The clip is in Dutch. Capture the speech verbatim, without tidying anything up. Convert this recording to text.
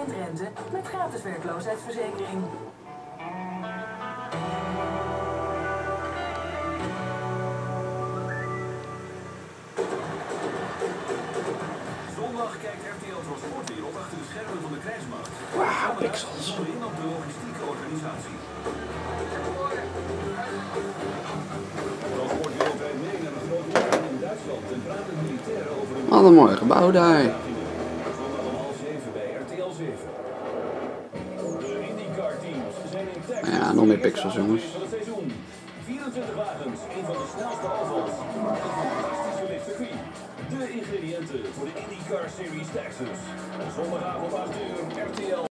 procent rente met gratis werkloosheidsverzekering. Zondag kijkt R T L Transportwereld achter de schermen van de krijgsmacht. Wauw, pixels. Zoomen in op de logistieke organisatie. Transportwereld rijdt mee naar een groot orgaan in Duitsland en praat met militairen over een... Wat een mooi gebouw daar. Zondag om half zeven bij R T L zeven. De IndyCar teams zijn in Texas. Ja, nog meer pixels, jongens. Van het seizoen. vierentwintig wagens, een van de snelste ovals. Een fantastische licht circuit. De ingrediënten voor de IndyCar Series Texas. Zondagavond acht uur, R T L.